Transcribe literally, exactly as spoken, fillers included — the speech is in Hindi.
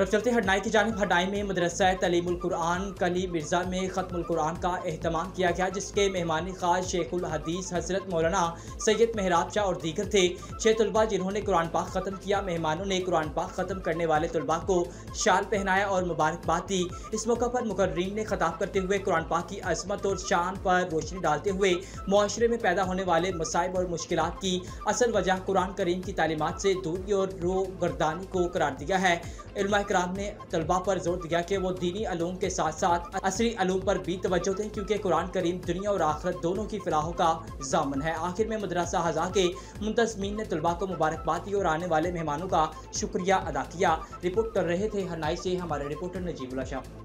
और अब चलते हरनाई की जानिब। हरनाई में मदरसा तालीमुल कुरान कली मिर्जा में खत्मुल कुरान का एहतमाम किया गया, जिसके मेहमानी खास शेखुल हदीस हजरत मौलाना सैयद मेहराब शाह और दीगर थे। छह तलबा जिन्होंने कुरान पाक ख़त्म किया। मेहमानों ने कुरान पाक ख़त्म करने वाले तलबा को शाल पहनाया और मुबारकबाद दी। इस मौका पर मुकर्रीन ने खिताब करते हुए कुरान पाक की अजमत और शान पर रोशनी डालते हुए मुआशरे में पैदा होने वाले मसाइब और मुश्किलात की असल वजह कुरान करीम की तालीमात से दूरी और रोगर्दानी को करार दिया है। उलमा किराम ने तलबा पर जोर दिया कि वो दीनी अलूम के साथ साथ असरी अलूम पर भी तवज्जो दें, क्योंकि कुरान करीम दुनिया और आखिरत दोनों की फलाहों का जामन है। आखिर में मदरसा हज़ा के मुंतज़मीन ने तलबा को मुबारकबाद दी और आने वाले मेहमानों का शुक्रिया अदा किया। रिपोर्ट कर रहे थे हरनाई से हमारे रिपोर्टर नजीबुल्लाह शाह।